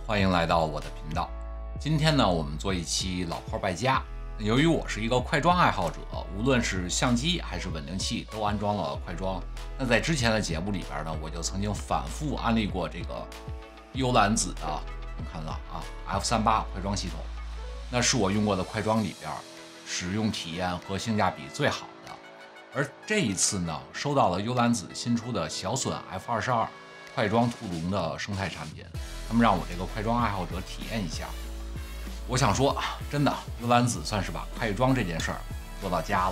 欢迎来到我的频道。今天呢，我们做一期老炮败家。由于我是一个快装爱好者，无论是相机还是稳定器都安装了快装。那在之前的节目里边呢，我就曾经反复安利过这个幽兰子的，我们看到F38快装系统，那是我用过的快装里边使用体验和性价比最好的。而这一次呢，收到了幽兰子新出的小隼 F22快装兔笼的生态产品，他们让我这个快装爱好者体验一下。我想说，真的，幽兰子算是把快装这件事儿做到家了。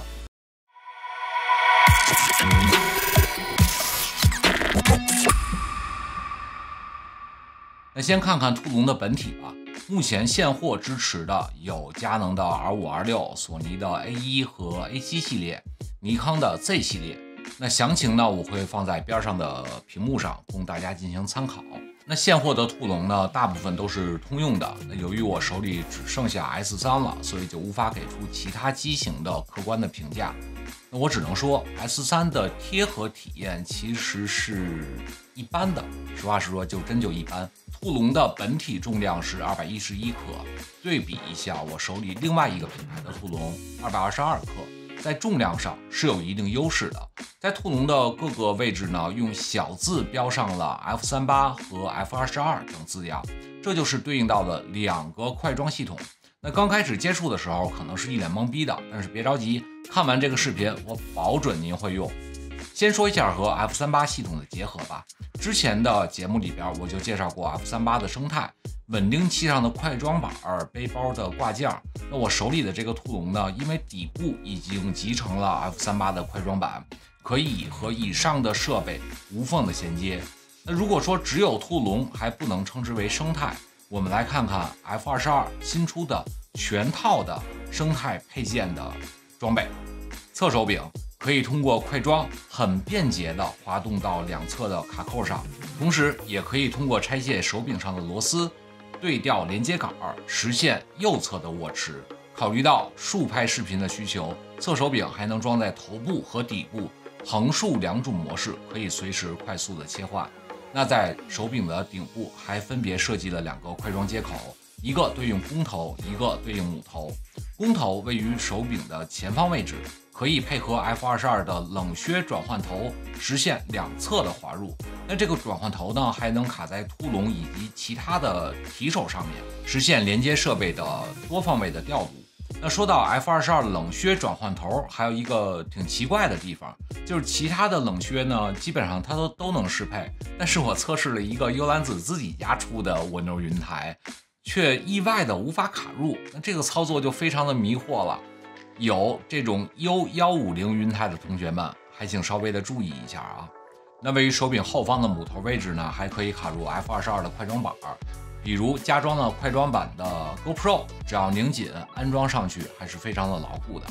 那先看看兔笼的本体吧。目前现货支持的有佳能的 R5、R6、索尼的 A1 和 A7 系列，尼康的 Z 系列。那详情呢，我会放在边上的屏幕上，供大家进行参考。那现货的兔笼呢，大部分都是通用的。那由于我手里只剩下 S3了，所以就无法给出其他机型的客观的评价。那我只能说 S3的贴合体验其实是一般的，实话实说就一般。兔笼的本体重量是211克，对比一下我手里另外一个品牌的兔笼222克。在重量上是有一定优势的，在兔笼的各个位置呢，用小字标上了 F38和 F22等字样，这就是对应到的两个快装系统。那刚开始接触的时候，可能是一脸懵逼的，但是别着急，看完这个视频，我保准您会用。先说一下和 F38系统的结合吧。之前的节目里边我就介绍过 F38的生态，稳定器上的快装板、背包的挂件。那我手里的这个兔笼呢，因为底部已经集成了 F38的快装板，可以和以上的设备无缝的衔接。那如果说只有兔笼还不能称之为生态，我们来看看 F22新出的全套的生态配件的装备。侧手柄可以通过快装很便捷地滑动到两侧的卡扣上，同时也可以通过拆卸手柄上的螺丝对调连接杆，实现右侧的握持。考虑到竖拍视频的需求，侧手柄还能装在头部和底部，横竖两种模式可以随时快速的切换。那在手柄的顶部还分别设计了两个快装接口，一个对应公头，一个对应母头。公头位于手柄的前方位置，可以配合 F22的冷靴转换头实现两侧的滑入。那这个转换头呢，还能卡在兔笼以及其他的提手上面，实现连接设备的多方位的调度。那说到 F22 冷靴转换头，还有一个挺奇怪的地方，就是其他的冷靴呢，基本上它都能适配，但是我测试了一个幽兰子自己家出的蜗牛云台，却意外的无法卡入。那这个操作就非常的迷惑了。有这种 U150云台的同学们，还请稍微的注意一下啊。那位于手柄后方的母头位置呢，还可以卡入 F22的快装板，比如加装了快装版的 GoPro， 只要拧紧安装上去还是非常的牢固的。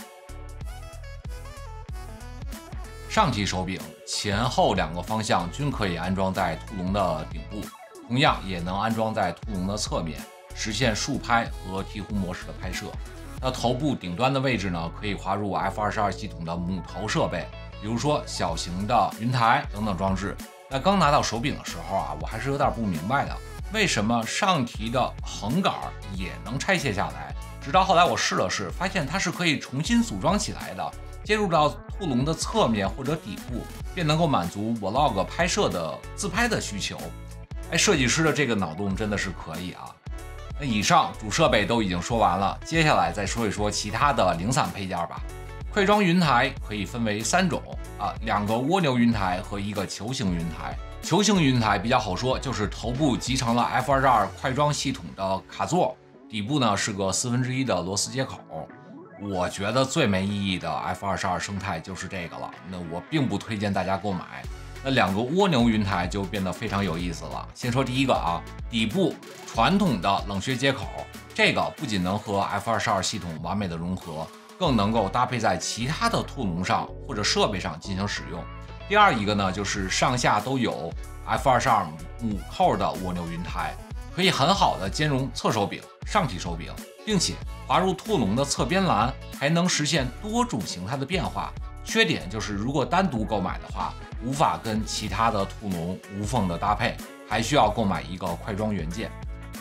上提手柄前后两个方向均可以安装在兔笼的顶部，同样也能安装在兔笼的侧面，实现竖拍和提壶模式的拍摄。那头部顶端的位置呢，可以滑入 F22系统的母头设备，比如说小型的云台等等装置。那刚拿到手柄的时候啊，我还是有点不明白的，为什么上提的横杆也能拆卸下来？直到后来我试了试，发现它是可以重新组装起来的，接入到兔笼的侧面或者底部，便能够满足 Vlog 拍摄的自拍的需求。设计师的这个脑洞真的是可以啊。那以上主设备都已经说完了，接下来再说一说其他的零散配件吧。快装云台可以分为3种2个蜗牛云台和1个球形云台。球形云台比较好说，就是头部集成了 F22快装系统的卡座，底部呢是个1/4的螺丝接口。我觉得最没意义的 F22生态就是这个了，那我并不推荐大家购买。那2个蜗牛云台就变得非常有意思了。先说第一个底部传统的冷靴接口，这个不仅能和 F22系统完美的融合，更能够搭配在其他的兔笼上或者设备上进行使用。第二一个呢，就是上下都有 F22母扣的蜗牛云台，可以很好的兼容侧手柄、上提手柄，并且滑入兔笼的侧边栏，还能实现多种形态的变化。缺点就是如果单独购买的话，无法跟其他的兔笼无缝的搭配，还需要购买一个快装元件。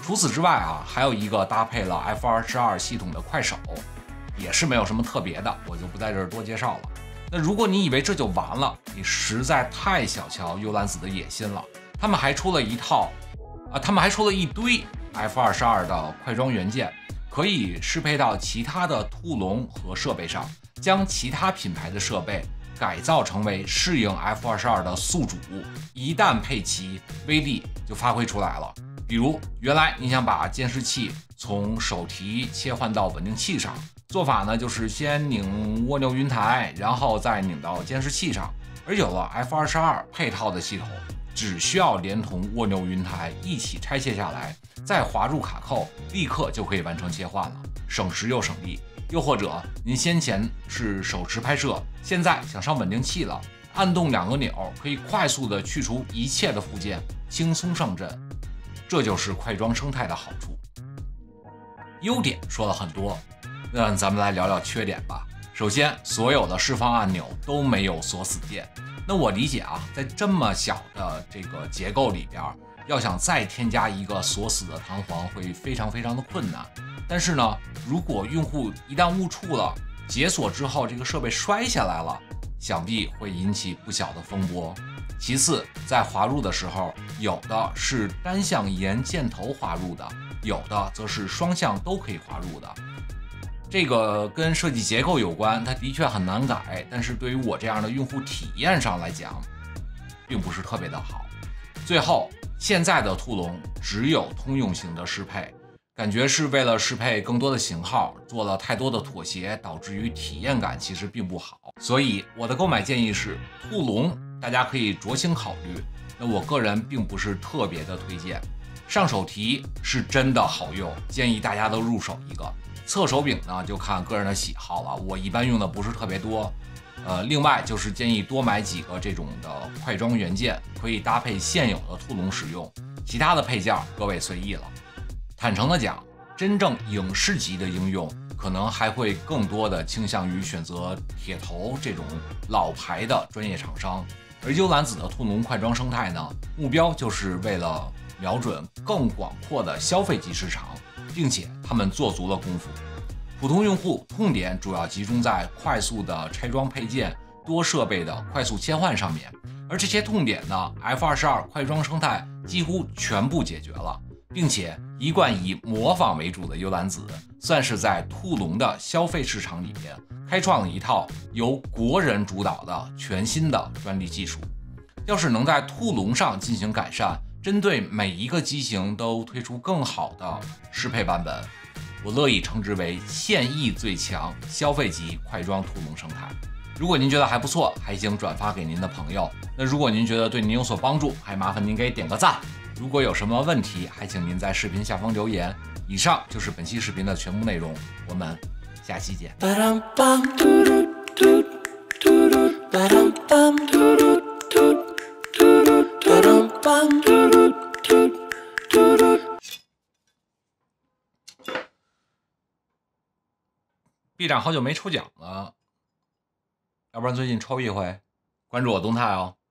除此之外啊，还有一个搭配了 F22系统的快手，也是没有什么特别的，我就不在这儿多介绍了。那如果你以为这就完了，你实在太小瞧幽兰紫的野心了。他们还出了一堆 F22的快装元件，可以适配到其他的兔笼和设备上，将其他品牌的设备改造成为适应 F22的宿主，一旦配齐，威力就发挥出来了。比如原来你想把监视器从手提切换到稳定器上，做法呢就是先拧蜗牛云台，然后再拧到监视器上，而有了 F22配套的系统，只需要连同蜗牛云台一起拆卸下来，再滑入卡扣，立刻就可以完成切换了，省时又省力。又或者您先前是手持拍摄，现在想上稳定器了，按动2个钮可以快速的去除一切的附件，轻松上阵。这就是快装生态的好处。优点说了很多，那咱们来聊聊缺点吧。首先，所有的释放按钮都没有锁死键。那我理解啊，在这么小的这个结构里边，要想再添加一个锁死的弹簧会非常的困难。但是呢，如果用户一旦误触了，解锁之后这个设备摔下来了，想必会引起不小的风波。其次，在滑入的时候，有的是单向沿箭头滑入的，有的则是双向都可以滑入的。这个跟设计结构有关，它的确很难改，但是对于我这样的用户体验上来讲，并不是特别的好。最后，现在的兔笼只有通用型的适配，感觉是为了适配更多的型号，做了太多的妥协，导致于体验感其实并不好。所以我的购买建议是，兔笼大家可以酌情考虑，那我个人并不是特别的推荐。上手提是真的好用，建议大家都入手一个。侧手柄呢，就看个人的喜好了，我一般用的不是特别多。另外就是建议多买几个这种的快装元件，可以搭配现有的兔笼使用，其他的配件各位随意了。坦诚的讲，真正影视级的应用，可能还会更多的倾向于选择铁头这种老牌的专业厂商，而幽兰紫的兔笼快装生态呢，目标就是为了瞄准更广阔的消费级市场，并且他们做足了功夫。普通用户痛点主要集中在快速的拆装配件、多设备的快速切换上面，而这些痛点呢 ，F22快装生态几乎全部解决了，并且一贯以模仿为主的幽兰紫，算是在兔笼的消费市场里边开创了一套由国人主导的全新的专利技术。要是能在兔笼上进行改善，针对每一个机型都推出更好的适配版本，我乐意称之为现役最强消费级快装兔笼生态。如果您觉得还不错，还请转发给您的朋友。那如果您觉得对您有所帮助，还麻烦您给点个赞。如果有什么问题，还请您在视频下方留言。以上就是本期视频的全部内容，我们下期见。B 站好久没抽奖了，要不然最近抽一回，关注我动态哦。